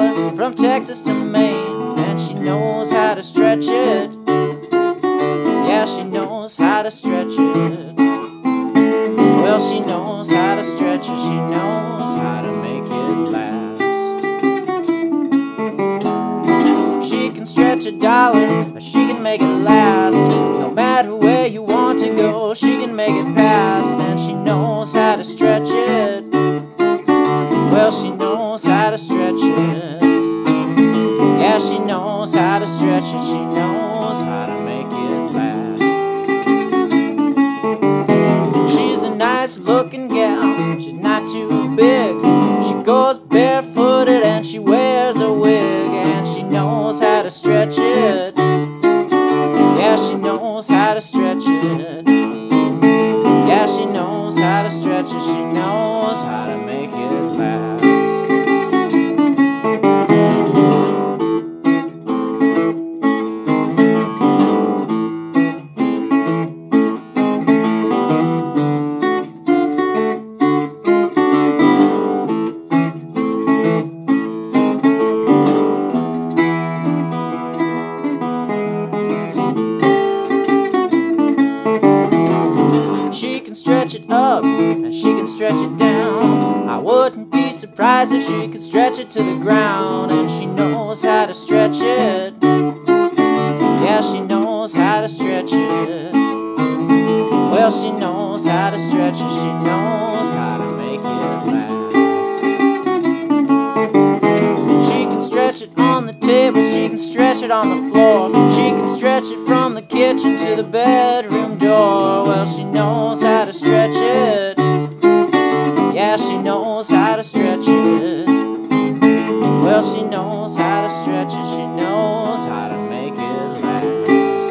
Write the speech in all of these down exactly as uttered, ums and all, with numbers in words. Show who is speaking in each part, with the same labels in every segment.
Speaker 1: dollar from Texas to Maine, and she knows how to stretch it. Yeah, she knows how to stretch it. Well, she knows how to stretch it. She knows how to make it last. She can stretch a dollar, or she can make it last. No matter where you want to go, she can make it past. And she knows how to stretch it. Well, she knows how to stretch it. Yeah, she knows how to stretch it. She knows how to make it last. She's a nice looking gal, she's not too big. She goes barefooted and she wears a wig. And she knows how to stretch it. Yeah, she knows how to stretch it. Yeah, she knows how to stretch it. She knows how to make it last. She can stretch it up and she can stretch it down. I wouldn't be surprised if she could stretch it to the ground. And she knows how to stretch it. Yeah, she knows how to stretch it. Well, she knows how to stretch it. She knows how to make it last. She can stretch it on the table, she can stretch it on the floor. She can stretch it from the kitchen to the bedroom door. Well, she knows how to stretch it. Yeah, she knows how to stretch it. Well, she knows how to stretch it. She knows how to make it last.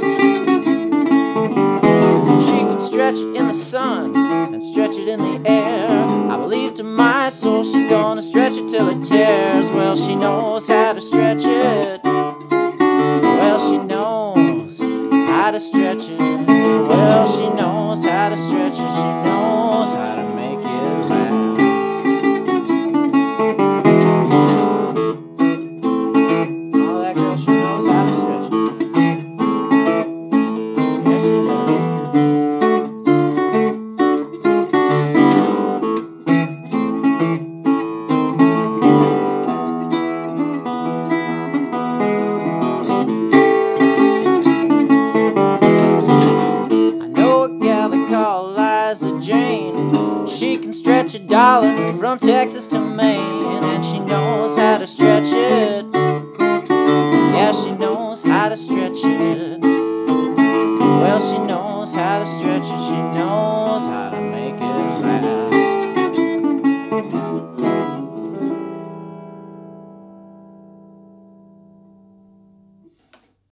Speaker 1: She can stretch it in the sun and stretch it in the air. I believe to my soul she's gonna stretch it till it tears. Well, she knows how to stretch it. Well, she knows how to stretch it. Well, she knows how to stretch it. She knows how to make it last. Oh, that girl, she knows how to stretch it. Yes, she does. She can stretch a dollar from Texas to Maine, and she knows how to stretch it. Yeah, she knows how to stretch it. Well, she knows how to stretch it. She knows how to make it